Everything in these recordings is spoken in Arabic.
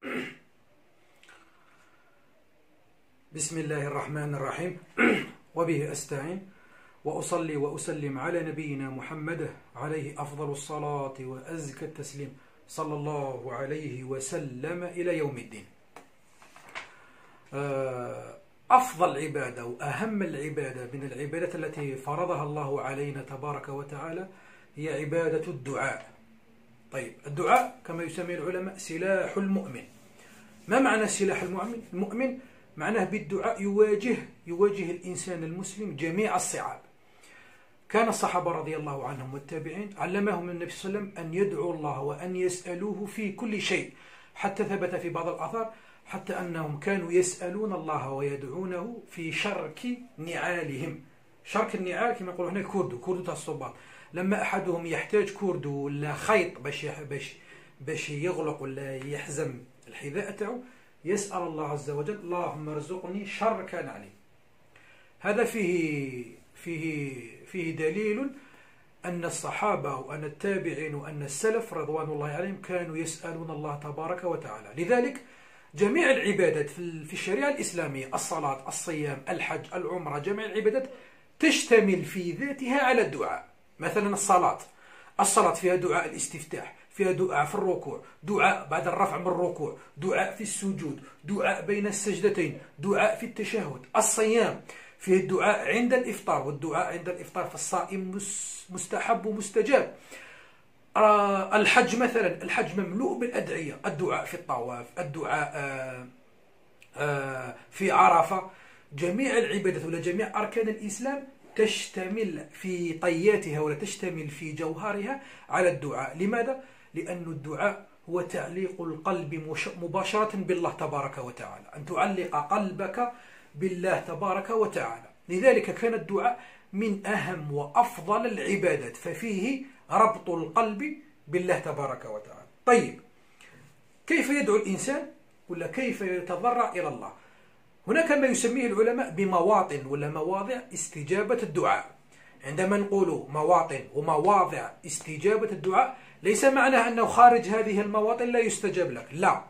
بسم الله الرحمن الرحيم. وبه أستعين وأصلي وأسلم على نبينا محمد عليه أفضل الصلاة وأزكى التسليم صلى الله عليه وسلم إلى يوم الدين. أفضل عبادة وأهم العبادة من العبادات التي فرضها الله علينا تبارك وتعالى هي عبادة الدعاء. طيب، الدعاء كما يسميه العلماء سلاح المؤمن. ما معنى سلاح المؤمن؟ المؤمن معناه بالدعاء يواجه الإنسان المسلم جميع الصعاب. كان الصحابة رضي الله عنهم والتابعين علمهم النبي صلى الله عليه وسلم أن يدعوا الله وأن يسألوه في كل شيء، حتى ثبت في بعض الآثار حتى أنهم كانوا يسألون الله ويدعونه في شرك نعالهم. شرك النعال كما يقولون هنا كوردو تاع الصباط. لما أحدهم يحتاج كوردو ولا خيط باش يغلق ولا يحزم الحذاء تاعو، يسأل الله عز وجل: اللهم ارزقني شرك نعلي. هذا فيه دليل أن الصحابة وأن التابعين وأن السلف رضوان الله عليهم كانوا يسألون الله تبارك وتعالى. لذلك جميع العبادات في الشريعة الإسلامية، الصلاة، الصيام، الحج، العمرة، جميع العبادات تشتمل في ذاتها على الدعاء. مثلا الصلاة فيها دعاء الاستفتاح، فيها دعاء في الركوع، دعاء بعد الرفع من الركوع، دعاء في السجود، دعاء بين السجدتين، دعاء في التشهد. الصيام فيه الدعاء عند الإفطار، والدعاء عند الإفطار في الصائم مستحب ومستجاب. الحج مثلا، الحج مملوء بالأدعية، الدعاء في الطواف، الدعاء في عرفة. جميع العبادات ولا جميع أركان الإسلام تشتمل في طياتها ولا تشتمل في جوهرها على الدعاء. لماذا؟ لأن الدعاء هو تعليق القلب مباشرة بالله تبارك وتعالى، أن تعلق قلبك بالله تبارك وتعالى. لذلك كان الدعاء من أهم وأفضل العبادات، ففيه ربط القلب بالله تبارك وتعالى. طيب، كيف يدعو الإنسان ولا كيف يتضرع إلى الله؟ هناك ما يسميه العلماء بمواطن ولا مواضع استجابة الدعاء. عندما نقول مواطن ومواضع استجابة الدعاء، ليس معناه أنه خارج هذه المواطن لا يستجاب لك، لا،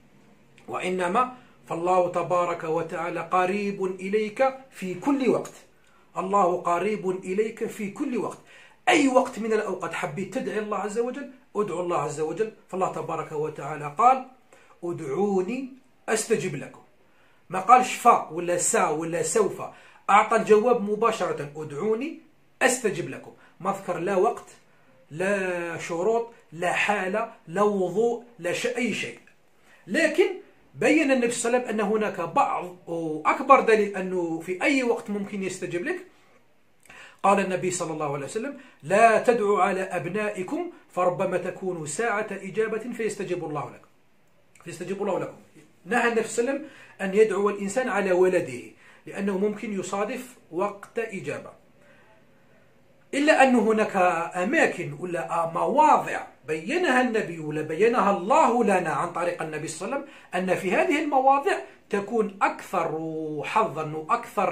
وإنما فالله تبارك وتعالى قريب إليك في كل وقت. الله قريب إليك في كل وقت. أي وقت من الأوقات حبيت تدعي الله عز وجل، ادعو الله عز وجل. فالله تبارك وتعالى قال: ادعوني أستجب لكم. ما قالش فا ولا سا ولا سوف، أعطى الجواب مباشرة: ادعوني أستجب لكم. ما ذكر لا وقت، لا شروط، لا حالة، لا وضوء، لا أي شيء. لكن بين النبي صلى الله عليه وسلم أن هناك بعض أكبر دليل أنه في أي وقت ممكن يستجيب لك. قال النبي صلى الله عليه وسلم: لا تدعوا على أبنائكم فربما تكون ساعة إجابة فيستجيب الله لكم. نهى النبي صلى الله عليه وسلم أن يدعو الإنسان على ولده، لأنه ممكن يصادف وقت إجابة. إلا أن هناك أماكن ولا مواضع بينها النبي ولا بينها الله لنا عن طريق النبي صلى الله عليه وسلم، أن في هذه المواضع تكون أكثر حظا وأكثر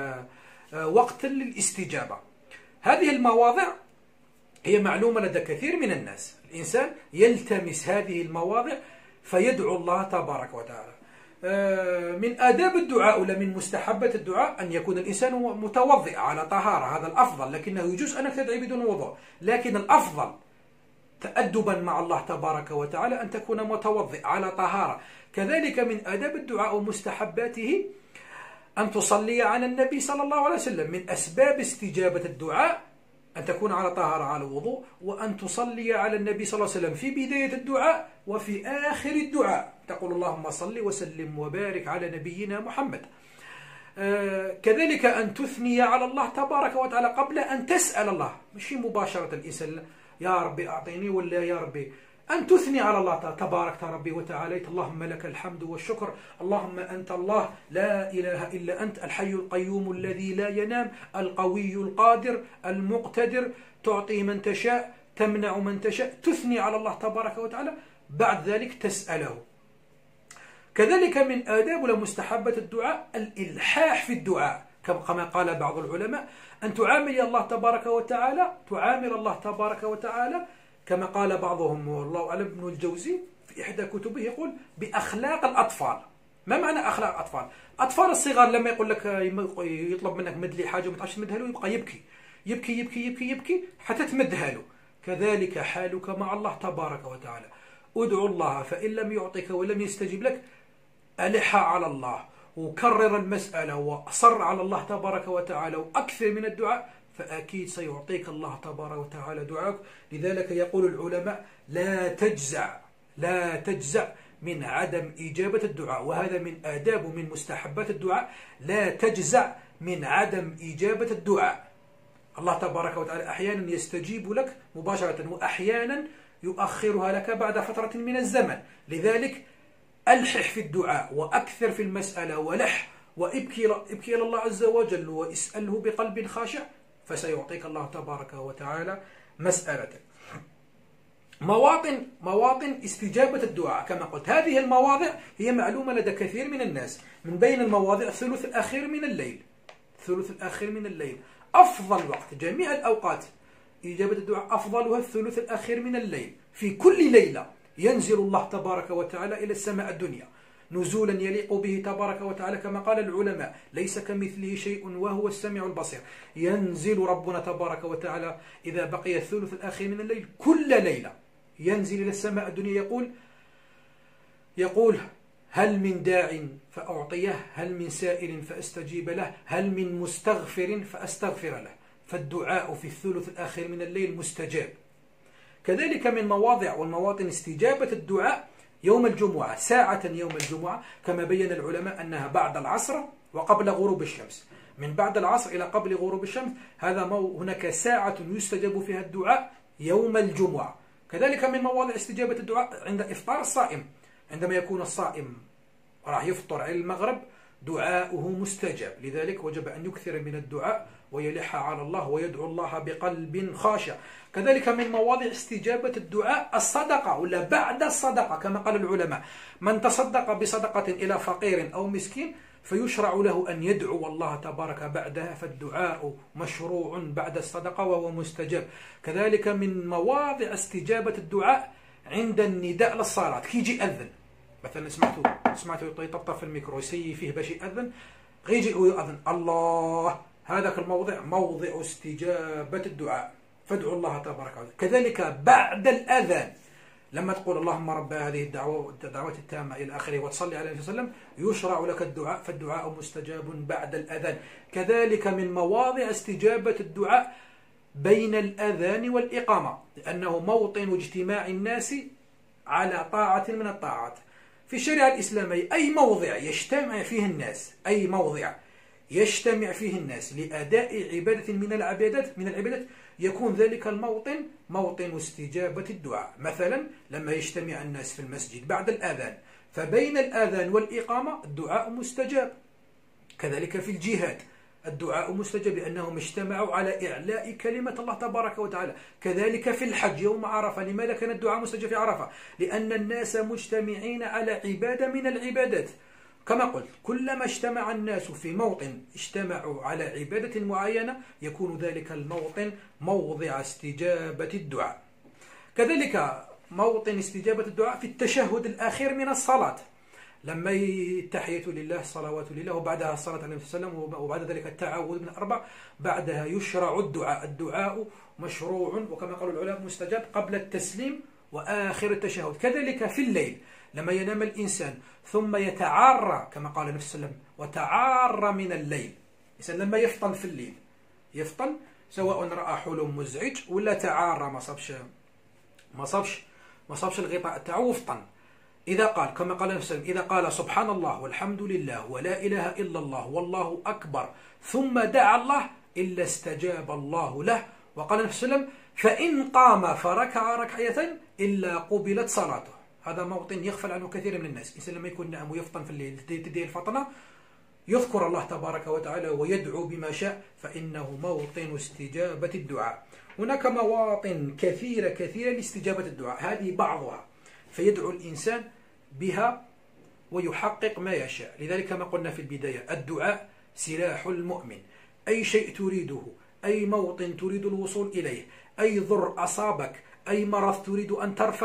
وقتا للاستجابة. هذه المواضع هي معلومة لدى كثير من الناس. الإنسان يلتمس هذه المواضع فيدعو الله تبارك وتعالى. من آداب الدعاء ولا من مستحبة الدعاء أن يكون الإنسان متوضئ على طهارة، هذا الأفضل، لكنه يجوز أنك تدعي بدون وضوء. لكن الأفضل تأدبا مع الله تبارك وتعالى أن تكون متوضئ على طهارة. كذلك من آداب الدعاء ومستحباته أن تصلي على النبي صلى الله عليه وسلم. من أسباب استجابة الدعاء أن تكون على طهارة على وضوء، وأن تصلي على النبي صلى الله عليه وسلم في بداية الدعاء وفي آخر الدعاء، تقول: اللهم صل وسلم وبارك على نبينا محمد. كذلك أن تثني على الله تبارك وتعالى قبل أن تسأل الله، مش مباشرة الإنسان يا ربي أعطيني ولا يا ربي، أن تثني على الله: تبارك ربي وتعاليت، اللهم لك الحمد والشكر، اللهم أنت الله لا إله إلا أنت، الحي القيوم الذي لا ينام، القوي القادر المقتدر، تعطي من تشاء تمنع من تشاء. تثني على الله تبارك وتعالى، بعد ذلك تسأله. كذلك من آداب ومستحبة الدعاء الإلحاح في الدعاء، كما قال بعض العلماء: أن تعامل الله تبارك وتعالى كما قال بعضهم والله أعلم ابن الجوزي في إحدى كتبه يقول بأخلاق الأطفال. ما معنى أخلاق الأطفال؟ أطفال الصغار لما يقول لك يطلب منك مد لي حاجة وما تعرفش تمدها له يبقى يبكي يبكي يبكي يبكي يبكي حتى تمدها له. كذلك حالك مع الله تبارك وتعالى. ادعو الله فإن لم يعطك ولم يستجب لك ألح على الله وكرر المسألة وأصر على الله تبارك وتعالى وأكثر من الدعاء، فأكيد سيعطيك الله تبارك وتعالى دعاءك. لذلك يقول العلماء لا تجزع من عدم إجابة الدعاء، وهذا من آداب ومن مستحبات الدعاء. لا تجزع من عدم إجابة الدعاء. الله تبارك وتعالى أحيانا يستجيب لك مباشرة وأحيانا يؤخرها لك بعد فترة من الزمن. لذلك ألحح في الدعاء وأكثر في المسألة ولح وابكي إلى الله عز وجل واسأله بقلب خاشع، فسيعطيك الله تبارك وتعالى مسألتك. مواطن استجابة الدعاء كما قلت، هذه المواضع هي معلومة لدى كثير من الناس. من بين المواضع الثلث الأخير من الليل أفضل وقت. جميع الأوقات إجابة الدعاء أفضلها الثلث الأخير من الليل. في كل ليلة ينزل الله تبارك وتعالى إلى السماء الدنيا نزولا يليق به تبارك وتعالى، كما قال العلماء ليس كمثله شيء وهو السميع البصير. ينزل ربنا تبارك وتعالى إذا بقي الثلث الأخير من الليل كل ليلة، ينزل إلى السماء الدنيا يقول هل من داع فأعطيه، هل من سائل فأستجيب له، هل من مستغفر فأستغفر له. فالدعاء في الثلث الأخير من الليل مستجاب. كذلك من مواضع والمواطن استجابة الدعاء يوم الجمعة، ساعة يوم الجمعة كما بين العلماء أنها بعد العصر وقبل غروب الشمس. من بعد العصر إلى قبل غروب الشمس هناك ساعة يستجاب فيها الدعاء يوم الجمعة. كذلك من مواضع استجابة الدعاء عند إفطار الصائم، عندما يكون الصائم راح يفطر على المغرب دعاؤه مستجاب. لذلك وجب أن يكثر من الدعاء ويلح على الله ويدعو الله بقلب خاشع. كذلك من مواضع استجابة الدعاء الصدقة ولا بعد الصدقة، كما قال العلماء من تصدق بصدقة إلى فقير أو مسكين فيشرع له أن يدعو الله تبارك بعدها، فالدعاء مشروع بعد الصدقة وهو مستجاب. كذلك من مواضع استجابة الدعاء عند النداء للصلاة، كي يجي أذن مثلا سمعته يطبطب في الميكرو يسيي فيه باش يأذن، غيجي يأذن الله، هذاك الموضع موضع استجابة الدعاء، فادعوا الله تبارك وتعالى. كذلك بعد الأذان لما تقول اللهم رب هذه الدعوة التامة إلى آخره وتصلي على النبي صلى الله عليه وسلم يشرع لك الدعاء، فالدعاء مستجاب بعد الأذان. كذلك من مواضع استجابة الدعاء بين الأذان والإقامة، لأنه موطن اجتماع الناس على طاعة من الطاعات في الشريعة الإسلامية. أي موضع يجتمع فيه الناس لأداء عبادة من العبادات يكون ذلك الموطن موطن استجابة الدعاء. مثلا لما يجتمع الناس في المسجد بعد الآذان، فبين الآذان والإقامة الدعاء مستجاب. كذلك في الجهاد الدعاء مستجاب لأنهم اجتمعوا على إعلاء كلمة الله تبارك وتعالى. كذلك في الحج يوم عرفة، لماذا كان الدعاء مستجاب في عرفة؟ لأن الناس مجتمعين على عبادة من العبادات. كما قلت كلما اجتمع الناس في موطن اجتمعوا على عبادة معينة يكون ذلك الموطن موضع استجابة الدعاء. كذلك موطن استجابة الدعاء في التشهد الأخير من الصلاة، لما التحية لله الصلوات لله وبعدها الصلاة عليه النبي صلى الله عليه وسلم وبعد ذلك التعوذ من الأربع، بعدها يشرع الدعاء مشروع وكما قالوا العلماء مستجاب قبل التسليم وآخر التشهد. كذلك في الليل لما ينام الإنسان ثم يتعارى كما قال النبي صلى الله عليه وسلم وتعارى من الليل، الإنسان لما يفطن في الليل يفطن سواء رأى حلم مزعج ولا تعارى ما صابش الغطاء تاعو وفطن، إذا قال كما قال النبي صلى الله عليه وسلم إذا قال سبحان الله والحمد لله ولا إله إلا الله والله أكبر ثم دعا الله إلا استجاب الله له. وقال النبي صلى الله عليه وسلم فإن قام فركع ركعتين إلا قبلت صلاته. هذا موطن يغفل عنه كثير من الناس. الإنسان لما يكون نائم ويفطن في الليل تدي الفطنة يذكر الله تبارك وتعالى ويدعو بما شاء، فإنه موطن استجابة الدعاء. هناك مواطن كثيرة لاستجابة الدعاء، هذه بعضها فيدعو الإنسان بها ويحقق ما يشاء. لذلك كما قلنا في البداية الدعاء سلاح المؤمن، أي شيء تريده، أي موطن تريد الوصول إليه، أي ضر أصابك، أي مرض تريد أن ترفعه،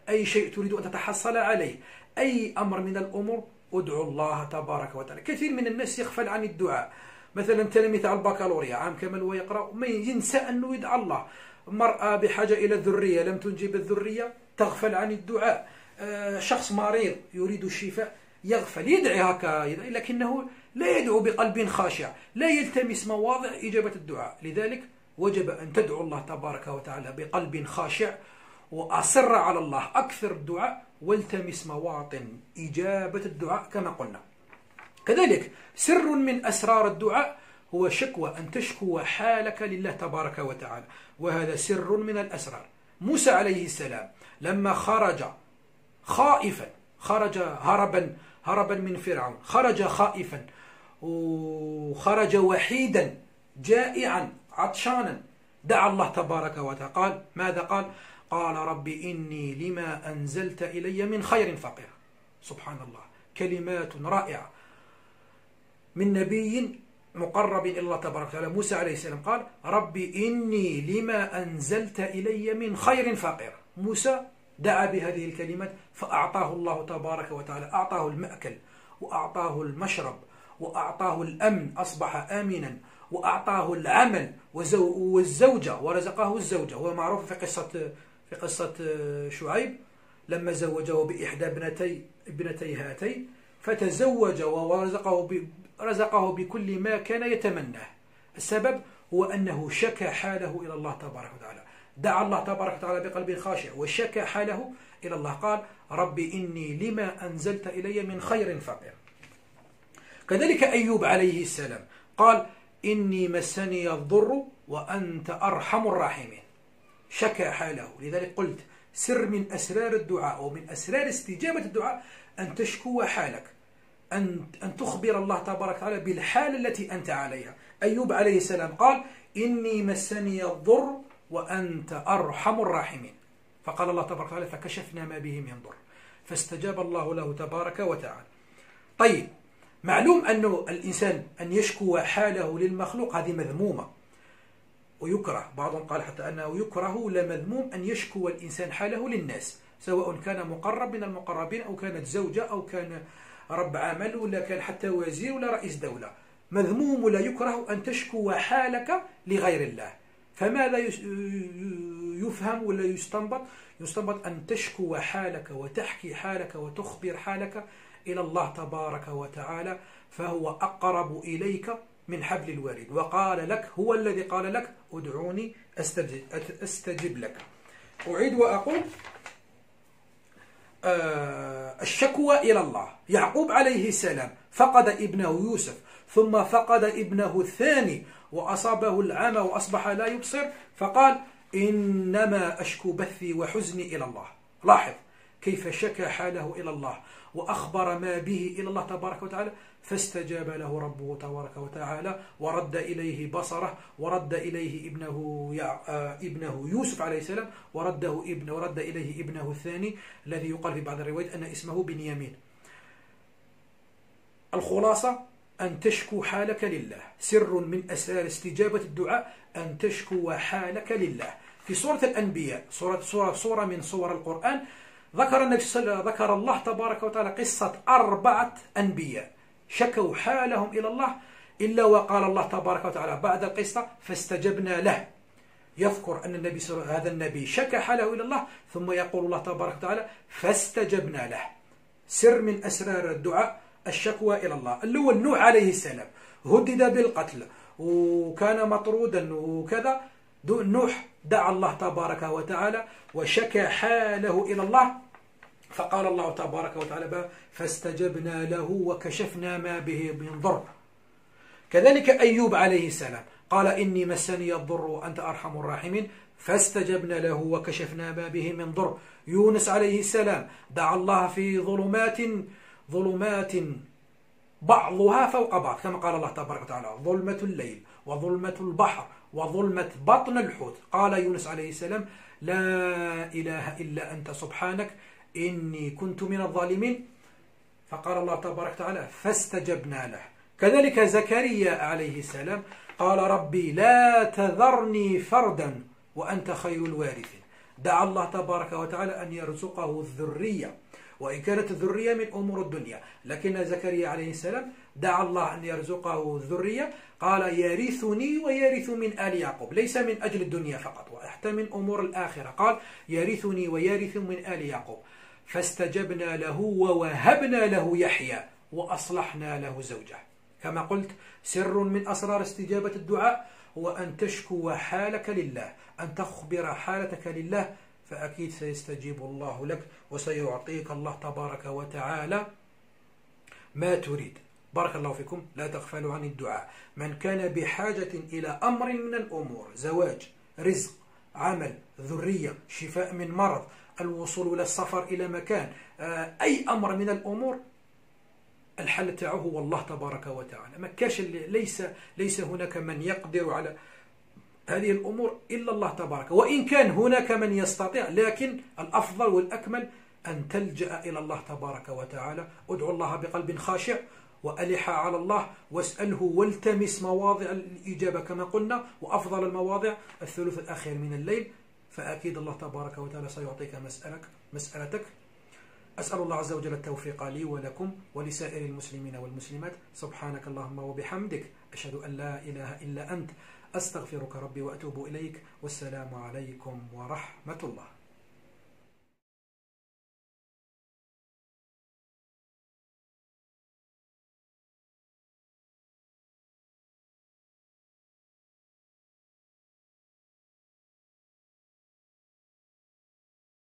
أي شيء تريد أن تتحصل عليه، أي أمر من الأمور، ادعو الله تبارك وتعالى. كثير من الناس يغفل عن الدعاء، مثلا تلاميذ على البكالوريا عام كامل ويقرأ ما ينسى أنه يدعى الله. مرأة بحاجة إلى الذرية لم تنجب الذرية تغفل عن الدعاء. شخص مريض يريد الشفاء يغفل، يدعي هكا لكنه لا يدعو بقلب خاشع، لا يلتمس مواضع إجابة الدعاء. لذلك وجب أن تدعو الله تبارك وتعالى بقلب خاشع، وأصر على الله، أكثر الدعاء، والتمس مواطن إجابة الدعاء كما قلنا. كذلك سر من أسرار الدعاء هو شكوى، أن تشكو حالك لله تبارك وتعالى، وهذا سر من الأسرار. موسى عليه السلام لما خرج خائفا، خرج هربا من فرعون، خرج خائفا وخرج وحيدا جائعا عطشانا، دعا الله تبارك وتعالى. قال ماذا قال؟ قال رب إني لما أنزلت إلي من خير فقير. سبحان الله، كلمات رائعة من نبي مقرب إلى الله تبارك وتعالى. موسى عليه السلام قال رب إني لما أنزلت إلي من خير فقير. موسى دعا بهذه الكلمات فأعطاه الله تبارك وتعالى، أعطاه المأكل وأعطاه المشرب وأعطاه الأمن، أصبح آمنا، وأعطاه العمل والزوجة، ورزقه الزوجة. هو معروف في قصة شعيب لما زوجه بإحدى ابنتي هاتين، فتزوج ورزقه بكل ما كان يتمناه. السبب هو أنه شكى حاله إلى الله تبارك وتعالى، دعا الله تبارك وتعالى بقلب خاشع وشكى حاله إلى الله. قال رب إني لما أنزلت إلي من خير فقير. كذلك أيوب عليه السلام قال إني مسني الضر وأنت أرحم الراحمين، شكى حاله. لذلك قلت سر من أسرار الدعاء ومن أسرار استجابة الدعاء أن تشكو حالك، أن تخبر الله تبارك وتعالى بالحال التي أنت عليها. أيوب عليه السلام قال إني مسني الضر وأنت أرحم الراحمين، فقال الله تبارك وتعالى فكشفنا ما به من ضر، فاستجاب الله له تبارك وتعالى. طيب، معلوم أنه الإنسان أن يشكو حاله للمخلوق هذه مذمومة ويكره، بعضهم قال حتى أنه يكره لمذموم أن يشكو الإنسان حاله للناس، سواء كان مقرب من المقربين أو كانت زوجة أو كان رب عمل ولا كان حتى وزير ولا رئيس دولة. مذموم ولا يكره أن تشكو حالك لغير الله. فماذا يفهم ولا يستنبط أن تشكو حالك وتحكي حالك وتخبر حالك إلى الله تبارك وتعالى، فهو أقرب إليك من حبل الوريد. وقال لك، هو الذي قال لك ادعوني أستجب لك. أعيد وأقول الشكوى إلى الله. يعقوب عليه السلام فقد ابنه يوسف، ثم فقد ابنه الثاني وأصابه العمى وأصبح لا يبصر، فقال إنما أشكو بثي وحزني إلى الله. لاحظ كيف شكى حاله إلى الله وأخبر ما به إلى الله تبارك وتعالى، فاستجاب له ربه تبارك وتعالى ورد إليه بصره، ورد إليه ابنه يوسف عليه السلام، ورد إليه ابنه الثاني الذي يقال في بعض الروايات أن اسمه بنيامين. الخلاصة أن تشكو حالك لله. سر من أسرار استجابة الدعاء أن تشكو حالك لله. في سورة الأنبياء، سورة من سور القرآن، ذكر الله تبارك وتعالى قصة 4 أنبياء شكوا حالهم إلى الله، إلا وقال الله تبارك وتعالى بعد القصة فاستجبنا له. يذكر أن هذا النبي شكى حاله إلى الله، ثم يقول الله تبارك وتعالى فاستجبنا له. سر من أسرار الدعاء الشكوى إلى الله. الأول نوح عليه السلام هدد بالقتل وكان مطرودا وكذا، نوح دعا الله تبارك وتعالى وشكى حاله إلى الله، فقال الله تبارك وتعالى فاستجبنا له وكشفنا ما به من ضر. كذلك أيوب عليه السلام قال إني مسني الضر وأنت أرحم الراحمين، فاستجبنا له وكشفنا ما به من ضر. يونس عليه السلام دعا الله في ظلمات بعضها فوق بعض، كما قال الله تبارك وتعالى ظلمة الليل وظلمة البحر وظلمة بطن الحوت. قال يونس عليه السلام لا إله إلا أنت سبحانك إني كنت من الظالمين، فقال الله تبارك وتعالى فاستجبنا له. كذلك زكريا عليه السلام قال ربي لا تذرني فردا وأنت خير الوارثين. دعا الله تبارك وتعالى أن يرزقه الذرية، وإن كانت الذرية من أمور الدنيا، لكن زكريا عليه السلام دعا الله أن يرزقه الذرية، قال يرثني ويرث من آل يعقوب، ليس من أجل الدنيا فقط وحتى من أمور الآخرة، قال يرثني ويرث من آل يعقوب. فاستجبنا له ووهبنا له يحيى وأصلحنا له زوجه. كما قلت، سر من أسرار استجابة الدعاء هو أن تشكو حالك لله، أن تخبر حالتك لله، فأكيد سيستجيب الله لك وسيعطيك الله تبارك وتعالى ما تريد. بارك الله فيكم. لا تغفلوا عن الدعاء. من كان بحاجة إلى أمر من الأمور، زواج، رزق، عمل، ذرية، شفاء من مرض، الوصول إلى السفر إلى مكان، أي أمر من الأمور، الحل تاعه هو الله تبارك وتعالى. ما كاش ليس هناك من يقدر على هذه الأمور إلا الله تبارك، وإن كان هناك من يستطيع، لكن الأفضل والأكمل أن تلجأ إلى الله تبارك وتعالى. ادعو الله بقلب خاشع وألح على الله واسأله والتمس مواضع الإجابة كما قلنا، وأفضل المواضع الثلث الأخير من الليل، فأكيد الله تبارك وتعالى سيعطيك مسألتك. أسأل الله عز وجل التوفيق لي ولكم ولسائر المسلمين والمسلمات. سبحانك اللهم وبحمدك، أشهد أن لا إله إلا أنت، أستغفرك ربي وأتوب إليك، والسلام عليكم ورحمة الله.